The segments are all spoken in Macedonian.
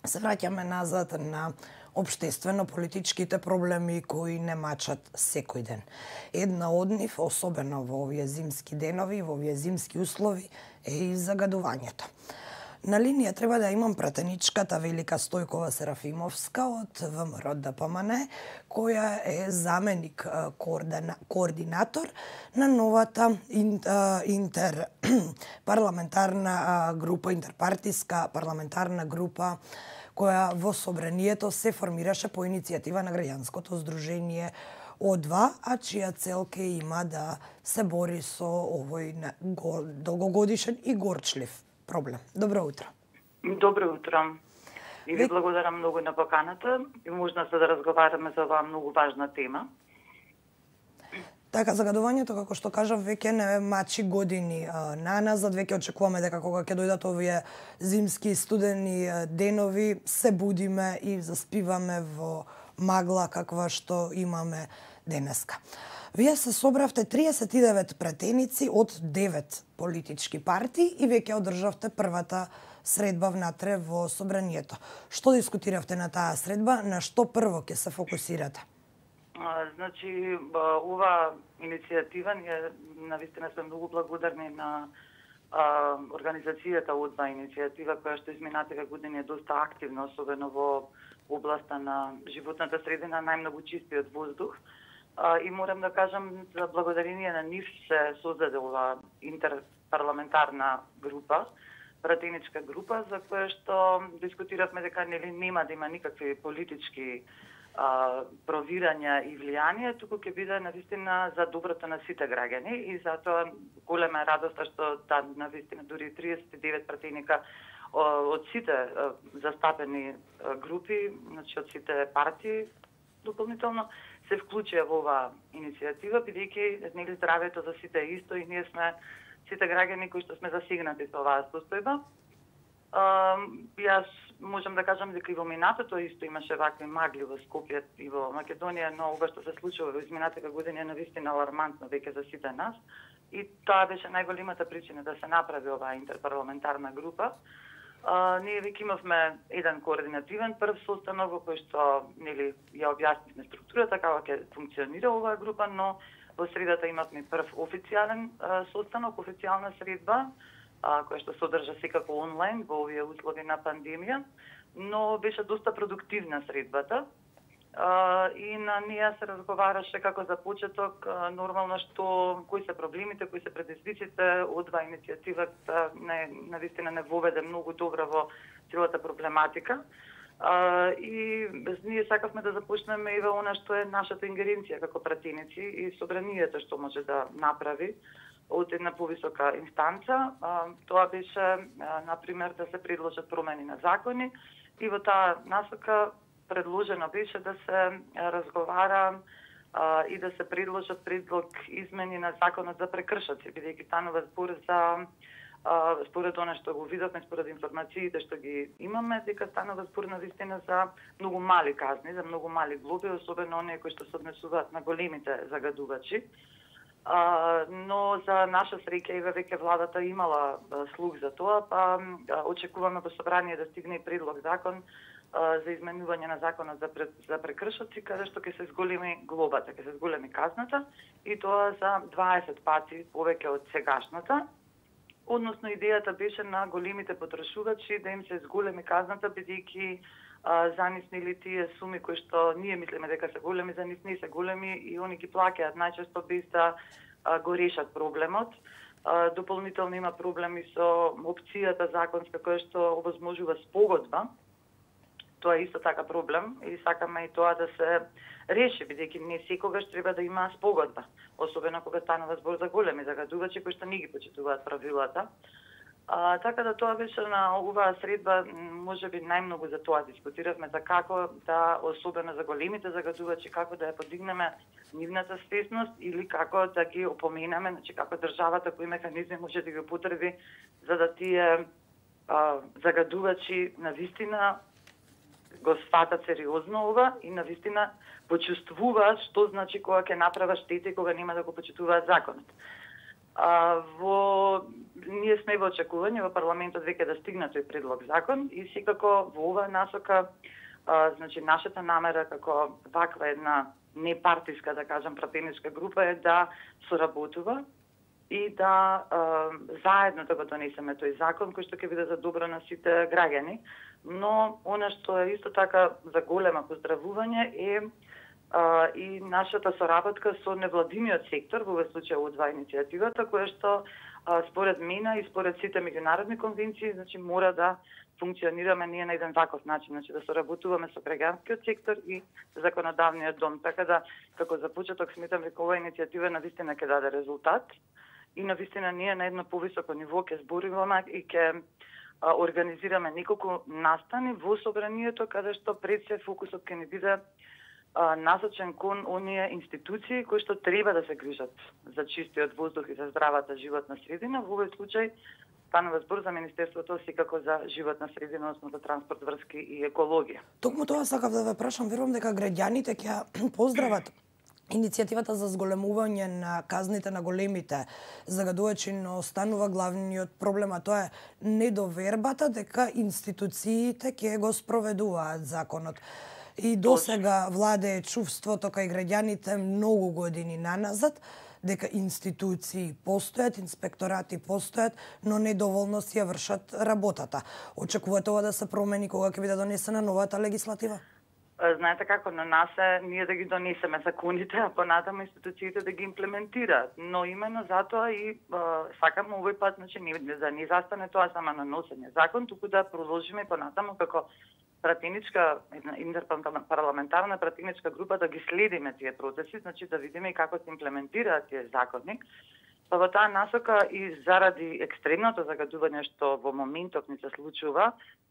се враќаме назад на општествено-политичките проблеми кои не мачат секој ден. Една од нив, особено во овие зимски денови, во овие зимски услови, е и загадувањето. На линија треба да имам пратеничката Велика Стојкова Серафимовска од ВМРО ДПМН, која е заменик координатор на новата интерпарламентарна група, интерпартиска парламентарна група, која во Собранието се формираше по иницијатива на граѓанското здружение О2, а чија цел ке има да се бори со овој долгогодишен и горчлив проблем. Добро утро. Добро утро. И ви благодарам многу на поканата и можноста да разговараме за оваа многу важна тема. Така, загадувањето, како што кажав, веќе не мачи години наназад, веќе очекуваме дека кога ќе дојдат овие зимски студени денови, се будиме и заспиваме во магла каква што имаме денеска. Вие се собравте 39 пратеници од 9 политички партии и веќе одржавте првата средба внатре во Собранието. Што дискутиравте на таа средба, на што прво ќе се фокусирате? Значи, ова иницијатива, ние навистина сме многу благодарни на организацијата О2 иницијатива, која што изминативе години е доста активна, особено во областа на животната средина, најмногу чистиот воздух. И морам да кажам, за благодарение на нив се создаде ова интерпарламентарна група, пратеничка група, за која што дискутиравме дека нема да има никакви политички провирања и влијание, туку ќе биде навистина за доброто на сите граѓани и затоа голема радост што навистина дури 39 пратеника од сите застапени групи, значи од сите партии дополнително се вклучија во оваа иницијатива, бидејќи нели здравјето за сите е исто и ние сме сите граѓани кои што сме засегнати со оваа состојба. Јас можам да кажам дека и во минатото исто имаше вакви магли во Скопје и во Македонија, но ова што се случува во изминатите години е навистина алармантно веќе за сите нас. И тоа беше најголемата причина да се направи оваа интерпарламентарна група. Ние веќе имавме еден координативен прв состанок во кој што нели ја објаснивме структурата како ќе функционира оваа група, но во средата имавме прв официјален состанок, официјална средба, која што се одржа секако онлайн во овие услови на пандемија, но беше доста продуктивна средбата. И на неја се разговараше како за почеток нормално што кои се проблемите, кои се предизвиците, О2 иницијативата навистина не воведе многу добро во целата проблематика. И ние сакавме да започнеме и во она што е нашата ингеренција како пратеници и собранието што може да направи од една повисока инстанца. Тоа беше, например, да се предложат промени на закони и во таа насока предложено беше да се разговара и да се предложат предлог измени на законот за прекршоци, бидејќи станува збор за според она што го видовме, според информациите што ги имаме, дека станува збор навистина за многу мали казни, за многу мали глоби, особено оние кои што се однесуваат на големите загадувачи. Но за наша среќа и веќе владата имала слух за тоа, па очекуваме во собрание да стигне и предлог закон за изменување на законот за прекршоци, каде што ќе се зголеми глобата, ќе се зголеми казната и тоа за 20 пати повеќе од сегашната. Односно идејата беше на големите потрошувачи да им се зголеми казната, бидејќи за нив нели тие суми кои што ние мислиме дека се големи, за нив не се големи и они ги плаќаат најчесто без да го решат проблемот. Дополнително има проблеми со опцијата законска која што овозможува спогодба. Тоа е исто така проблем и сакаме и тоа да се реши, бидејќи не секогаш треба да има спогодба, особено кога станува збор за големи загадувачи кои што не ги почитуваат правилата. Така да тоа беше на оваа средба, можеби најмногу за тоа дискутиравме, за како да, особено за големите загадувачи, како да ја подигнеме нивната свесност или како да ги опоменаме, значи како државата кои механизми може да ги употреби за да тие загадувачи навистина го сфатат сериозно ова и навистина почувствуваат што значи кога ќе направат штета и кога нема да го почитуваат законот. Ние сме во очекување во парламентот веќе да стигне тој предлог закон и секако во оваа насока значи нашата намера како ваква една непартиска, да кажам, пратеничка група е да соработува и да заедно да го донесеме тој закон кој што ќе биде за добро на сите граѓани. Но она што е исто така за голема поздравување е и нашата соработка со невладиниот сектор, во овој случај ОДВА иницијативата, која што според мене и според сите меѓународни конвенции, значи мора да функционираме ние на еден ваков начин, значи да соработуваме со граѓанскиот сектор и законодавниот дом. Така да, како за почеток сметам дека оваа иницијатива навистина ќе даде резултат и навистина ние на едно повисоко ниво ќе зборуваме и ќе организираме неколку настани во собранието, каде што пред се фокусот ќе ни биде насочен кон оние институции кои што треба да се грижат за чистиот воздух и за здравата животна средина. Во овој случај станува збор за Министерството секако за животна средина, односно за транспорт, врски и екологија. Токму тоа сакав да ве прашам, верувам дека граѓаните ќе поздрават иницијативата за зголемување на казните на големите загадувачи, но останува главниот проблем, а тоа е недовербата дека институциите ќе го спроведуваат законот. И досега владее чувството кај граѓаните многу години наназад дека институции постојат, инспекторати постојат, но недоволно си ја вршат работата. Очекувате ова да се промени кога ќе биде донесена новата легислатива? Знаете како, на нас е ние да ги донесеме законите, а понатаму институциите да ги имплементираат. Но именно затоа и сакам овој пат, значи, да не застане тоа само на носење закон, туку да продолжиме понатаму како пратеничка, една интерпарламентарна пратеничка група да ги следиме тие процеси, значи да видиме како се имплементираат тие закони. Па во таа насока и заради екстремното загадување што во моментов ни се случува,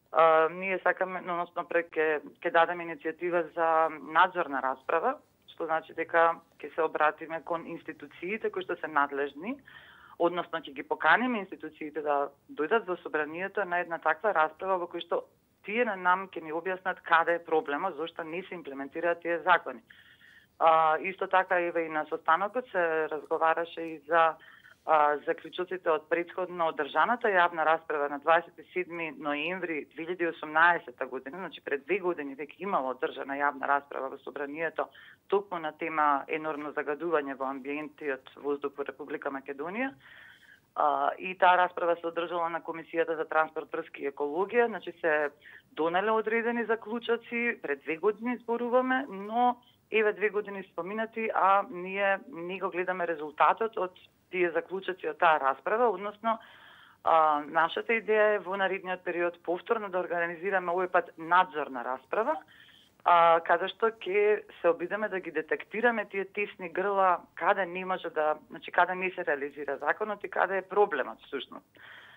ние сакаме, односно ќе дадеме иницијатива за надзорна расправа, што значи дека ќе се обратиме кон институциите кои што се надлежни, односно ќе ги поканиме институциите да дојдат во собранието на една таква расправа во кој што тие на нам ќе ни објаснат каде е проблемот, зошто не се имплементираат тие закони. Исто така и на состанокот се разговараше и за заклучоците од претходно одржаната јавна расправа на 27 ноември 2018 година, значи пред 2 години веќе имало одржана јавна расправа во собранието токму на тема енормно загадување во амбиентиот воздух во Република Македонија. И таа расправа се одржала на Комисијата за транспорт, врски и екологија, значи се донеле одредени заклучоци, пред 2 години зборуваме, но еве 2 години споминати, а ние не го гледаме резултатот од тие заклучоци од таа расправа, односно нашата идеја е во наредниот период повторно да организираме овој пат надзорна расправа, каде што ќе се обидеме да ги детектираме тие тесни грла каде не може да, значи каде не се реализира законот и каде е проблемот всушност.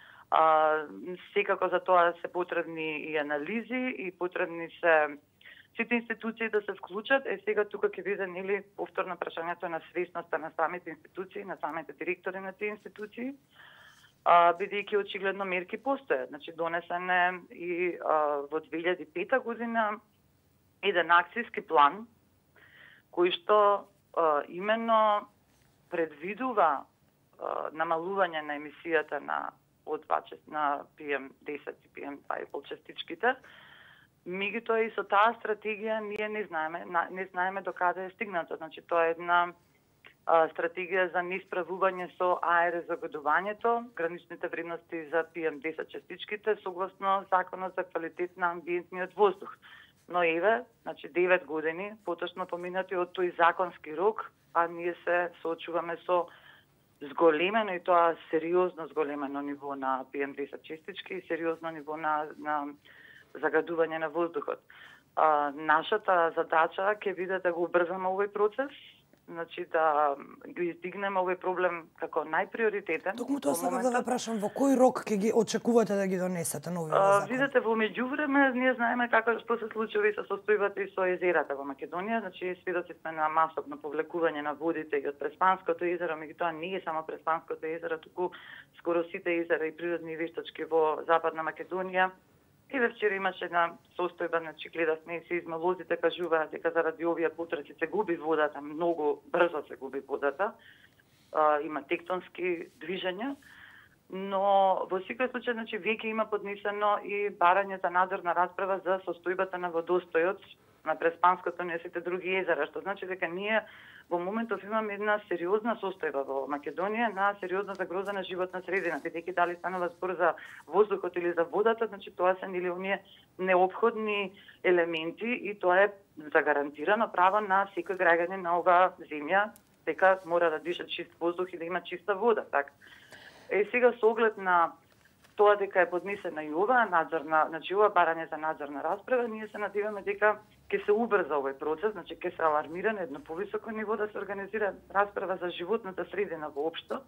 Секако за тоа се потребни и анализи и потребни се сите институции да се вклучат. Сега тука ќе биде нели повторно прашањето на свесноста на самите институции, на самите директори на тие институции, бидејќи очигледно мерки постојат. Значи донесен е и во 2005 година еден акцијски план кој што именно предвидува намалување на емисијата на ОД2 на PM10 и PM2,5 частичките. Меѓутоа и со таа стратегија ние не знаеме до каде е стигнато. Значи тоа е една стратегија за нисправување со АР загадувањето, граничните вредности за PM10 частичките согласно Законот за квалитет на амбиентниот воздух. Но еве, значи 9 години поточно поминати од тој законски рок, а ние се соочуваме со зголемено и тоа сериозно зголемено ниво на PM10 частички и сериозно ниво на загадување на воздухот. Нашата задача ќе биде да го убрзаме овој процес, значи да го издигнеме овој проблем како најприоритетен. Токму тоа сакав да ве прашам, во кој рок ќе ги очекувате да ги донесете новиот закон? Видете, во меѓувреме ние знаеме како што се случува и со состојбата и со езерата во Македонија, значи сведоци сме на масовно повлекување на водите и од Преспанското езеро, меѓутоа не е само Преспанското езеро, туку скоро сите езера и природни и вештачки во Западна Македонија. Еве вчера имаше една состојба, значи гледавме и сеизмолозите кажуваат дека заради овие потреси се губи водата, многу брзо се губи водата. има тектонски движења, но во секој случај, значи, веќе има поднесено и барање за надзорна расправа за состојбата на водостојот на Преспанското, не сите други езера, што значи дека ние во моментов имаме една сериозна состојба во Македонија на сериозна загрозена животна средина, бидејќи дали станува збор за воздухот или за водата, значи тоа се нели оние неопходни елементи и тоа е загарантирано право на секој граѓанин на оваа земја, дека мора да диша чист воздух и да има чиста вода, така. Сега со оглед на тоа дека е поднесена и оваа надзорна, значи ова барање за надзорна расправа, ние се надеваме дека ќе се убрза овој процес, значи ќе се алармира на едно повисоко ниво да се организира расправа за животната средина воопшто.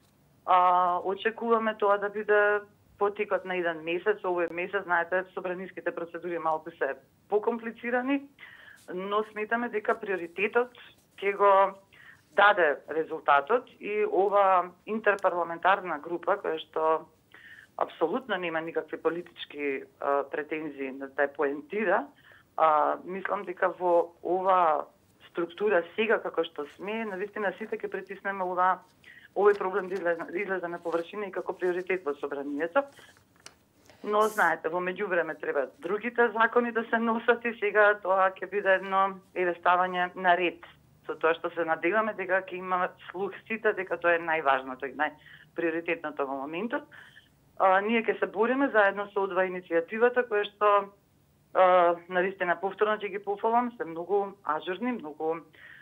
Очекуваме тоа да биде потекот на еден месец. Овој месец, знаете, собраниските процедури малку се покомплицирани, но сметаме дека приоритетот ќе го даде резултатот и ова интерпарламентарна група, која што апсолутно нема никакви политички претензии да ја поентира, мислам дека во ова структура сега како што сме, навистина сите ќе притиснеме овој проблем да излезе на површина и како приоритет во собранието. Но знаете, во меѓувреме треба другите закони да се носат и сега тоа ќе биде едно ставање на ред. Со тоа што се надеваме дека ќе имаме слух сите дека тоа е најважното и најприоритетното во моментот. Ние ќе се бориме заедно со одва иницијативата која што навистина повторно ќе ги пофалам, се многу ажурни, многу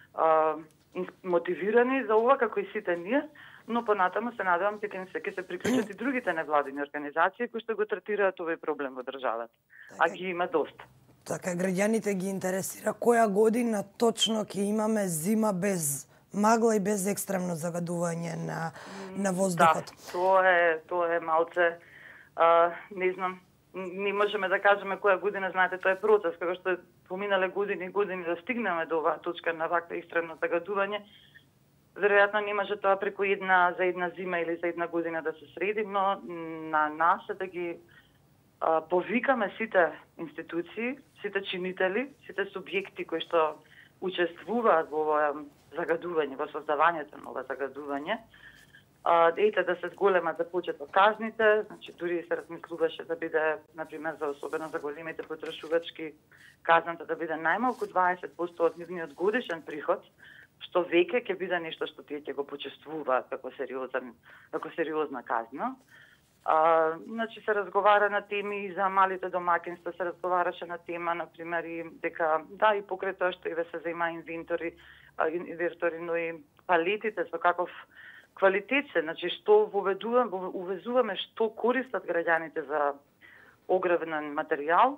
мотивирани за ова како и сите ние, но понатаму се надевам дека ќе се приклучат и другите невладини организации кои што го третираат овој проблем во државата. А ги има доста. Така, граѓаните ги интересира која година точно ќе имаме зима без магла и без екстремно загадување на воздухот. Да, тоа е малце, не знам, не можеме да кажеме која година, знаете, тоа е процес, како што поминале години да стигнеме до оваа точка на вакво екстремно загадување. Веројатно не може тоа преку за една зима или за една година да се среди, но на нас е да ги повикаме сите институции, сите чинители, сите субјекти кои што учествуваат во ова загадување, во создавањето на ова загадување, ете да се зголемат за почеток казните, значи дури се размислуваше да биде, например, особено за големите потрошувачки, казната да биде најмалку 20% од нивниот годишен приход, што веќе ќе биде нешто што тие ќе го почествуваат како сериозна казна. Значи се разговара на теми и за малите домакинства, се разговараше на тема, например, и дека да, и покрај тоа што се зема инвентори, но и палетите со каков квалитет се, значи што увезуваме, што користат граѓаните за огревен материјал.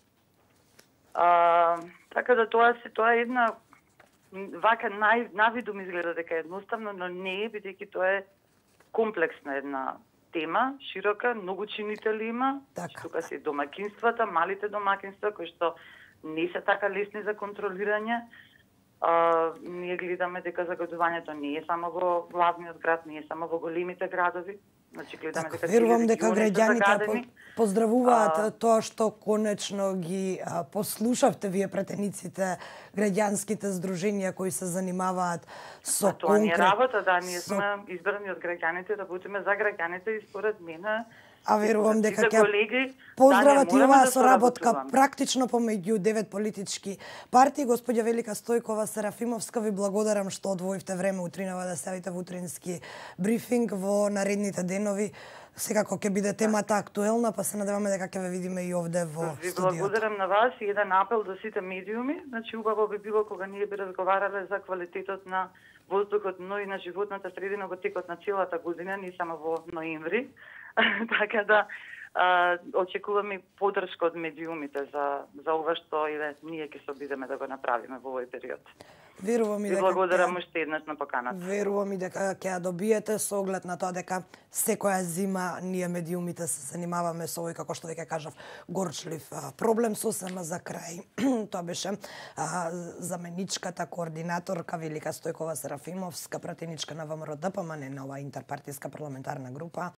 Така да тоа е една вака навидум изгледа дека е едноставно, но не е, бидејќи тоа е комплексна една тема, широка, многу чинители има. Тука се домакинствата, малите домакинства кои што не се така лесни за контролирање. Ние гледаме дека загадувањето не е само во главниот град, не е само во големите градови. Значи гледаме дека верувам дека граѓаните поздравуваат тоа што конечно ги послушавте вие претениците, граѓанските здруженија кои се занимаваат со тоа не е работа, да, ние сме избрани од граѓаните да будеме за граѓаните и според мене верувам дека ќе поздрават и оваа соработка практично помеѓу 9 политички партии. Господја Велика Стојкова Серафимовска, ви благодарам што одвоивте време утринава да се јавите во утрински брифинг во наредните денови. Секако ќе биде темата актуелна, па се надеваме дека ќе ве видиме и овде во студиото. Ви благодарам на вас и еден апел до сите медиуми. Значи убаво би било кога ние би разговарале за квалитетот на воздухот, но и на животната средина во текот на целата година, не само во ноември. Така да очекуваме поддршка од медиумите за ова што ние ќе се обидеме да го направиме во овој период. Верувам и дека благодарам уште еднаш на поканата. Верувам и дека ќе ја добиете со оглед на тоа дека секоја зима ние медиумите се занимаваме со овој, како што веќе кажав, горчлив проблем. Сосема за крај. Тоа беше заменичката координаторка Велика Стојкова Серафимовска, пратеничка на ВМРО ДПМН на оваа интерпартиска парламентарна група.